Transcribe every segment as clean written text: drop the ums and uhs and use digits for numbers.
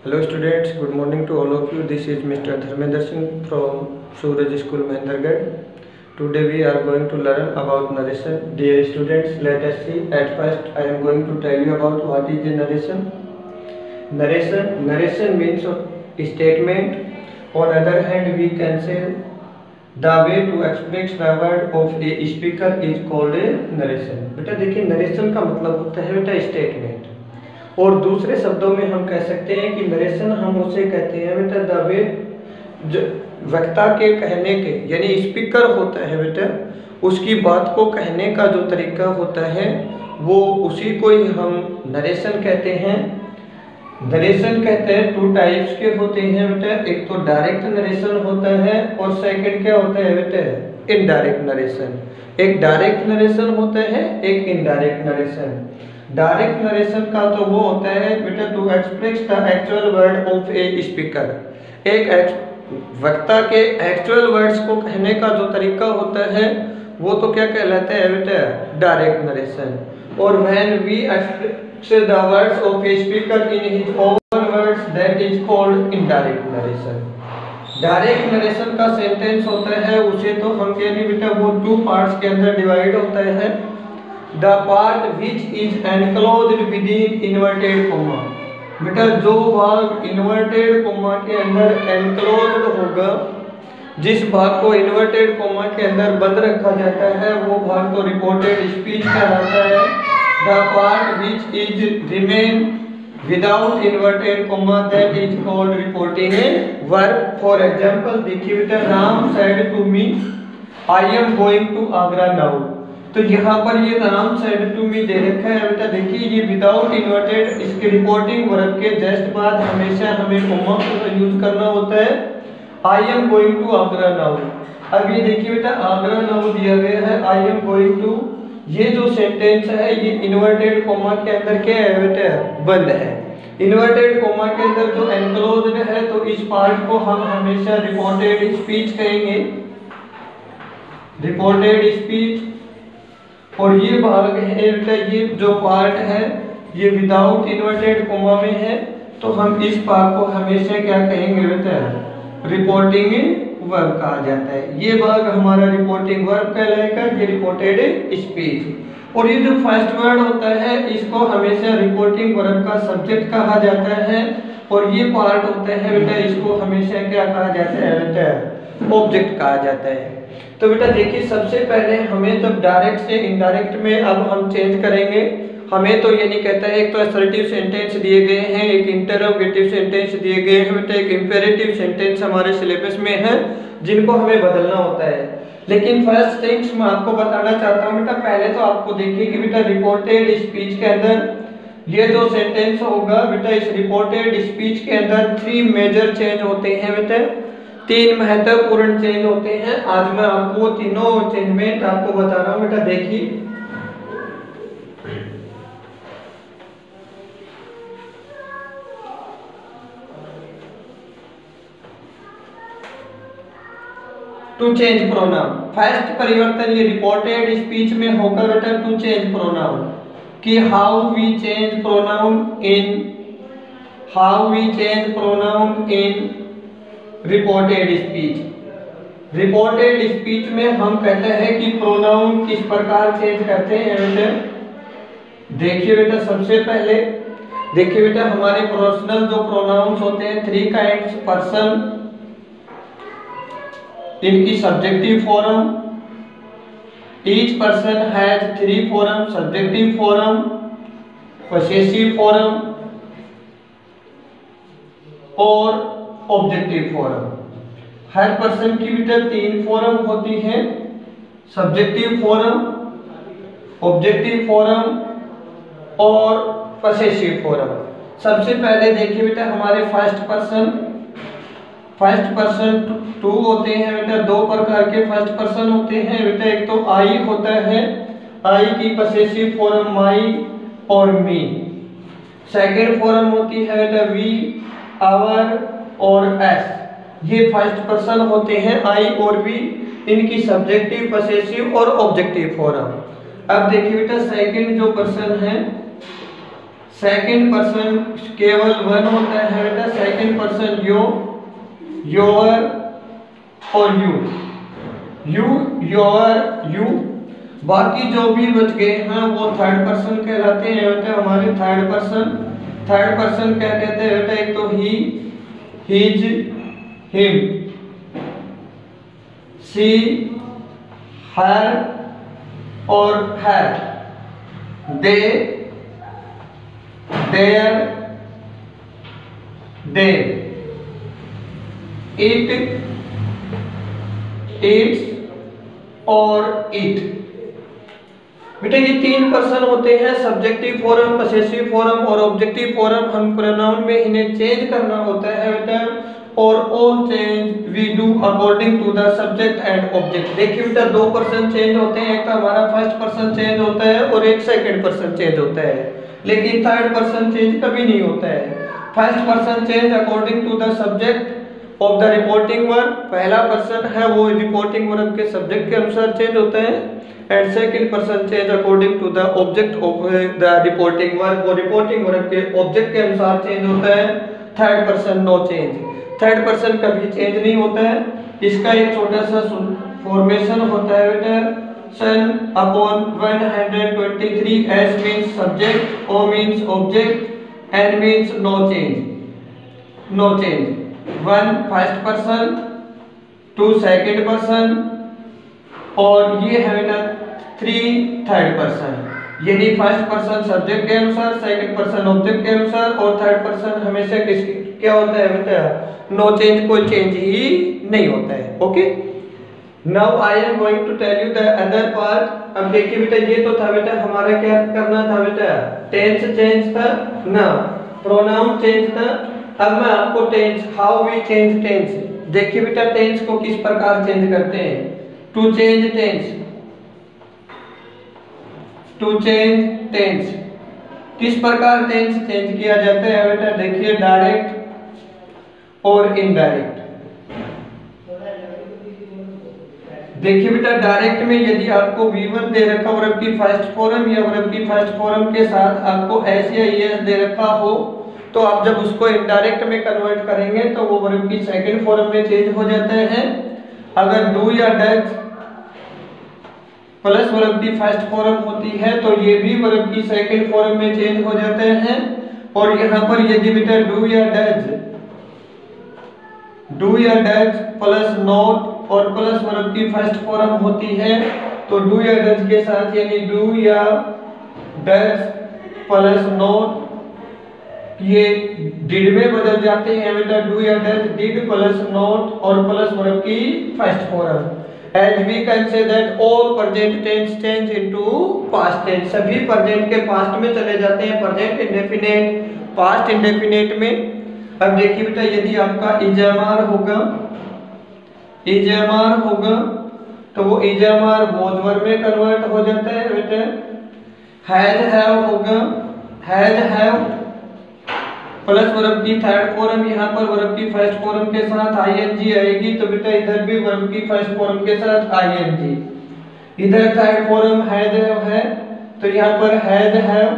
Hello students, good morning to all of you. This is Mr. Dharmendra Singh from Suraj School Mahendragarh. Today we are going to learn about narration. Dear students, let us see. At first I am going to tell you about what is a narration. Narration means a statement. On other hand, we can say the way to express the word of a speaker is called a narration. बेटा देखिए, narration का मतलब होता है बेटा statement, और दूसरे शब्दों में हम कह सकते हैं कि नरेशन हम उसे कहते हैं बेटा द वे, जो वक्ता के कहने के यानी स्पीकर होता है बेटा, उसकी बात को कहने का जो तरीका होता है वो उसी को ही हम नरेशन कहते हैं। नरेशन कहते हैं टू टाइप्स के होते हैं बेटा, एक तो डायरेक्ट नरेशन होता है और सेकंड क्या होता है बेटा इनडायरेक्ट नरेशन। एक डायरेक्ट नरेशन होता है, एक इनडायरेक्ट नरेशन। डायरेक्ट नरेशन का तो वो होता है बेटा to express the actual word of a speaker, एक वक्ता के एक्चुअल वर्ड्स को कहने का जो तरीका होता है वो तो क्या कहलाता है बेटा डायरेक्ट नरेशन। और when we express the words of a speaker in his own words that is called indirect narration. Direct narration का सेंटेंस होता है उसे तो हम कहने बेटा वो टू पार्ट्स के अंदर डिवाइड होता है। The part which is enclosed with in inverted comma, बेटा जो भाग इन्वर्टेड कोमा के अंदर एनक्लोज्ड होगा, जिस भाग को इन्वर्टेड कोमा के अंदर बंद रखा जाता है वो भाग को रिपोर्टेड स्पीच कहलाता है। The part which is remain without inverted comma that is called reporting a verb. For example देखिए बेटा, Ram said to me I am going to Agra now, तो यहाँ पर ये राम सेड टू मी दे रखा है बेटा, देखिए ये विदाउट इन्वर्टेड, इसके रिपोर्टिंग वर्ब के जस्ट बाद हमेशा हमें कोमा का यूज करना होता है। I am going to Agra now, अब ये देखिए बेटा आगरा नाउ दिया गया है, आई एम गोइंग टू, ये जो सेंटेंस है ये इन्वर्टेड कोमा के अंदर क्या है बेटा बंद है। इन्वर्टेड कोमा के अंदर जो एनक्लोज्ड है तो इस पार्ट को हम हमेशा रिपोर्टेड स्पीच कहेंगे, रिपोर्टेड स्पीच। और ये भाग है बेटा, ये जो पार्ट है ये विदाउट इन्वर्टेड कोमा में है, तो हम इस भाग को हमेशा क्या कहेंगे बेटा रिपोर्टिंग वर्ब कहा जाता है। ये भाग हमारा रिपोर्टिंग वर्ब कहलाएगा, ये रिपोर्टेड स्पीच। और ये जो फर्स्ट वर्ड होता है इसको हमेशा रिपोर्टिंग वर्ब का सब्जेक्ट कहा जाता है, और ये पार्ट होता है बेटा इसको हमेशा क्या कहा जाता है बेटा ऑब्जेक्ट कहा जाता है। तो बेटा देखिए, सबसे पहले हमें जब डायरेक्ट से इनडायरेक्ट में अब हम चेंज करेंगे, हमें तो ये नहीं कहता है, एक तो असर्टिव सेंटेंस दिए गए हैं, एक इंटरोगेटिव सेंटेंस दिए गए हैं बेटा, एक इंपेरेटिव सेंटेंस हमारे सिलेबस में है जिनको हमें बदलना होता है। लेकिन फर्स्ट थिंग्स मैं आपको बताना चाहता हूँ बेटा, पहले तो आपको देखिए कि बेटा रिपोर्टेड स्पीच के अंदर ये जो सेंटेंस होगा बेटा, इस रिपोर्टेड स्पीच के अंदर 3 मेजर चेंज होते हैं बेटा, 3 महत्वपूर्ण चेंज होते हैं। आज मैं आपको तीनों चेंजमेंट आपको बता रहा हूं बेटा। देखिए टू चेंज प्रोनाउन, फर्स्ट परिवर्तन ये रिपोर्टेड स्पीच में होगा बेटा टू चेंज प्रोनाउन, कि how we change pronoun in reported speech. Reported speech में हम कहते हैं कि प्रोनाउन किस प्रकार चेंज करते हैं बेटा। देखिए बेटा, सबसे पहले देखिए बेटा, हमारे पर्सनल जो प्रोनाउंस होते हैं 3 काइंड्स, पर्सन, इनकी subjective form, each person has 3 form, subjective form, possessive form और ऑब्जेक्टिव फॉर्म। हर पर्सन की बेटा 3 फॉर्म होती हैं, सब्जेक्टिव फॉर्म, ऑब्जेक्टिव फॉर्म और पोसेसिव फॉर्म। सबसे पहले देखिए बेटा, हमारे फर्स्ट पर्सन 2 होते हैं बेटा, 2 प्रकार के फर्स्ट पर्सन होते हैं बेटा। एक तो आई होता है, आई की पोसेसिव फॉर्म माई और मी। सेकंड फॉर्म होती है बेटा वी, आवर और एस, ये फर्स्ट पर्सन होते हैं आई और वी, इनकी सब्जेक्टिव, पोसेसिव और ऑब्जेक्टिव फॉर्म। अब देखिए बेटा, सेकंड जो पर्सन है सेकंड पर्सन केवल वन होता है बेटा, सेकंड पर्सन यो, योर और यू, योर, यू। बाकी जो भी बच गए हैं वो थर्ड पर्सन कहलाते हैं बेटा हमारे। थर्ड पर्सन क्या कहते हैं बेटा, एक तो ही, हिज, हिम, सी, हर और her, they, their, they, it, its और इट। बेटा ये तीन पर्सन होते हैं, सब्जेक्टिव फॉर्म, पसेसिव फॉर्म और ऑब्जेक्टिव फॉर्म। हम प्रोनाउन में इन्हें चेंज करना होता है बेटा, और all change we do according to the subject and object. देखिए बेटा दो पर्सन चेंज होते हैं, एक तो हमारा फर्स्ट पर्सन चेंज होता है और एक सेकंड पर्सन चेंज होता है, लेकिन थर्ड पर्सन चेंज कभी नहीं होता है। First person change according to the subject of the reporting verb, पहला पर्सन है वो रिपोर्टिंग वर्ब के सब्जेक्ट के अनुसार चेंज होता है, and second person change according to the object of the reporting verb, वो रिपोर्टिंग वर्ब के ऑब्जेक्ट के अनुसार चेंज होता है। Third person no change, third person कभी चेंज नहीं होता है। इसका एक छोटा सा फॉर्मेशन होता है बेटा, son upon 123, S means subject, O means object, N means no change, no change. One first person, two second person और ये है बेटा थ्री थर्ड पर्सन, यानी फर्स्ट पर्सन सब्जेक्ट के अनुसार, सेकंड पर्सन ऑब्जेक्ट के अनुसार और थर्ड पर्सन हमेशा किसके क्या होता है बेटा, नो चेंज, कोई चेंज ही नहीं होता है। Okay, now I am going to tell you the other part. अब देखिए बेटा ये तो था बेटा हमारा क्या करना था बेटा, टेंस चेंज था ना, प्रोनाउन चेंज था। अब मैं आपको tense, how we change tense, देखिए बेटा टेंस को किस प्रकार चेंज करते हैं। To change tense, to change tense किस प्रकार टेंस चेंज किया जाता है बेटा, देखिए डायरेक्ट और इनडायरेक्ट। देखिए बेटा डायरेक्ट में यदि आपको V1 दे रखा वर्ब की फर्स्ट फॉर्म या वर्ब की फर्स्ट फॉर्म के साथ आपको एस या ईएस दे रखा हो, तो आप जब उसको इनडायरेक्ट में कन्वर्ट करेंगे तो वो वर्ब की सेकंड फॉर्म में चेंज हो जाते हैं। अगर डू या डज प्लस वर्ब की फर्स्ट फॉर्म होती है तो ये भी वर्ब की सेकंड फॉर्म में चेंज हो जाते हैं। और यहाँ पर यदि बेटा डू या डज प्लस नॉट और प्लस वर्ब की फर्स्ट फॉर्म होती है तो डू या डज के साथ यानी डू या डज प्लस नॉट ये डिड में बदल जाते हैं बेटा, डू या डज डिड प्लस नॉट और प्लस वर्ब की first form. As we can say that all present tense change into past tense, सभी present के past में चले जाते हैं, present indefinite past indefinite में। अब देखिए बेटा यदि आपका इजामार होगा तो वो इजामार was verb में कन्वर्ट हो जाता है बेटा। हैज हैव होगा, हैज हैव प्लस वर्ब की थर्ड फॉर्म, यहाँ पर वर्ब की फर्स्ट फॉर्म के साथ आईएनजी आएगी तो बेटा इधर भी वर्ब की फर्स्ट फॉर्म के साथ आईएनजी। इधर थर्ड फॉर्म हैज है तो यहाँ पर हैज हैव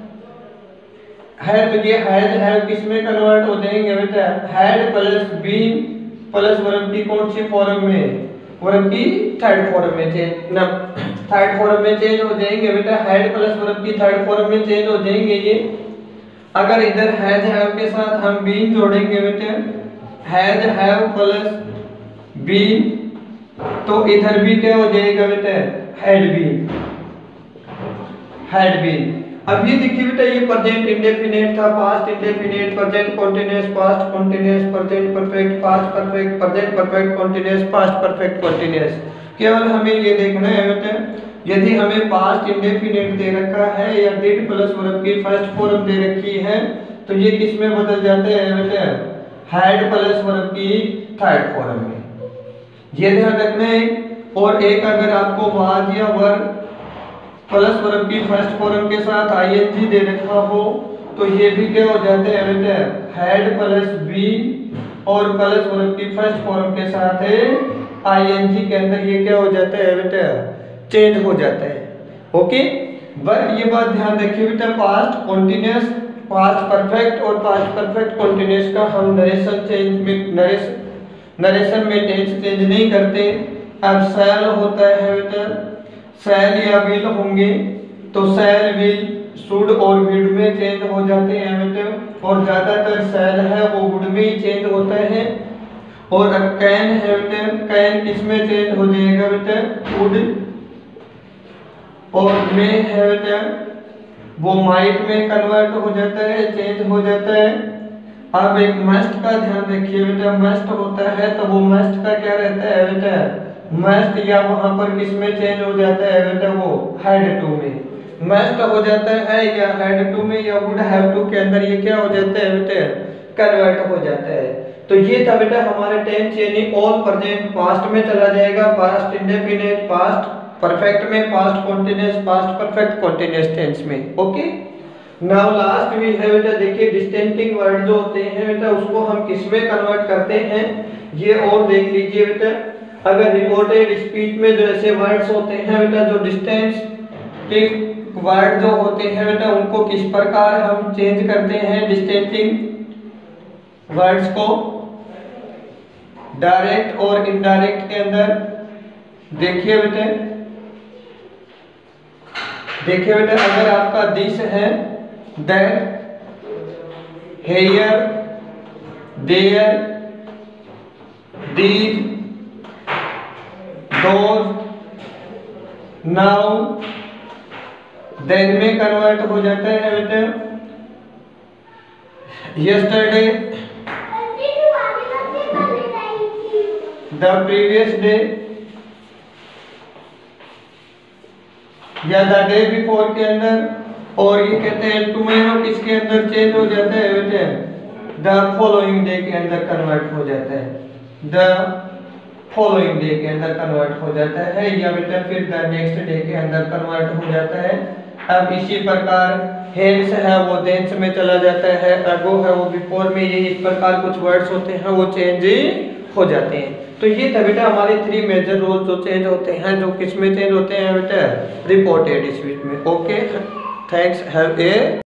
है तो ये हैज हैव किस में कन्वर्ट हो जाएंगे बेटा, had plus been plus verb की कौन सी फॉर्म में, वर्ब की थर्ड फॉर्म में चेंज ना, थर्ड फॉर्म में चेंज हो जाएंगे बेटा। हैड प्लस वर्ब की थर्ड फॉर्म में चेंज हो जाएंगे ये। अगर इधर हैज हैव के साथ हम बीन जोड़ेंगे बेटे, हैज हैव प्लस बीन तो इधर भी क्या हो जाएगा बेटे, हैड बीन, हैड बीन। अब ये देखिए बेटा ये प्रेजेंट इंडेफिनिट था, past indefinite, present continuous, past continuous, present perfect, past perfect, present perfect continuous, past perfect continuous. केवल हमें ये देखना है बेटा यदि हमें पास्ट इंडेफिनिट दे रखा है या डिड प्लस वर्ब की फर्स्ट फॉर्म दे रखी है तो ये किस में बदल जाते हैं बेटा, हैड प्लस वर्ब की थर्ड फॉर्म में, ये ध्यान रखना है। और एक अगर आपको वाज या वर प्लस वर्ब की फर्स्ट फॉर्म के साथ आईएनजी दे रखा हो तो ये भी क्या हो जाते हैं बेटा, हैड प्लस बीन और प्लस वर्ब की फर्स्ट फॉर्म के साथ आईएनजी के अंदर ये क्या हो जाता है बेटा, चेंज हो जाता है। ओके, बट ये बात ध्यान रखिए बेटा पास्ट कंटीन्यूअस पास्ट परफेक्ट और पास्ट परफेक्ट कंटीन्यूअस का हम नरेशन में टेंस चेंज नहीं करते। अब शैल होता है बेटा, शैल या विल होंगे तो शैल, विल, शुड और वुड में चेंज हो जाते हैं बेटा, और ज्यादातर शैल है वो वुड में ही चेंज होता है। और अब कैन है बेटा, कैन किसमें चेंज हो जाएगा बेटा, वुड, और में है बेटा वो माइट में कन्वर्ट हो जाता है, चेंज हो जाता है। अब एक मस्ट का ध्यान रखिए बेटा, मस्ट होता है तो वो मस्ट का क्या रहता है बेटा, मस्ट या वहां पर किसमें चेंज हो जाता है बेटा, वो हैड टू में मस्ट हो जाता है, या हैड टू में या वुड हैव टू के अंदर ये क्या हो जाता है बेटा, कन्वर्ट हो जाता है। तो ये था बेटा हमारा टेंस, यानी ऑल प्रेजेंट पास्ट में चला जाएगा, पास्ट इंडेफिनिट, पास्ट परफेक्ट में, past continuous, past perfect continuous tense में। ओके, नाउ लास्ट वी है बेटा, देखिए डिस्टिंक्टिंग वर्ड जो होते हैं बेटा उसको हम किस में कन्वर्ट करते हैं ये और देख लीजिए बेटा। अगर रिपोर्टेड स्पीच में जो ऐसे वर्ड्स होते हैं बेटा, जो डिस्टिंक्टिव वर्ड जो होते हैं बेटा उनको किस प्रकार हम चेंज करते हैं डिस्टिंक्टिव वर्ड्स को, डायरेक्ट और इनडायरेक्ट के अंदर। देखिए बेटा, देखिए बेटा, अगर आपका दिस है, that, here, there, these, those, now, then में कन्वर्ट हो जाता है बेटा यस्टरडे, द प्रीवियस डे या द डे बिफोर के अंदर। और ये कहते हैं टुमारो किसके अंदर चेंज हो जाता है बेटे, द फॉलोइंग डे के अंदर कन्वर्ट हो जाता है, द फॉलोइंग डे के अंदर कन्वर्ट हो जाता है, या बेटा फिर द नेक्स्ट डे के अंदर कन्वर्ट हो जाता है। अब इसी प्रकार हेंस है वो देंस में चला जाता है, अगो है वो बिफोर में, ये इस प्रकार कुछ वर्ड्स होते हैं वो चेंज हो जाते हैं। तो ये था बेटा हमारे 3 मेजर रूल्स जो चेंज होते हैं, जो किस में चेंज होते हैं बेटा, रिपोर्टेड स्पीच में। Okay, thanks, have A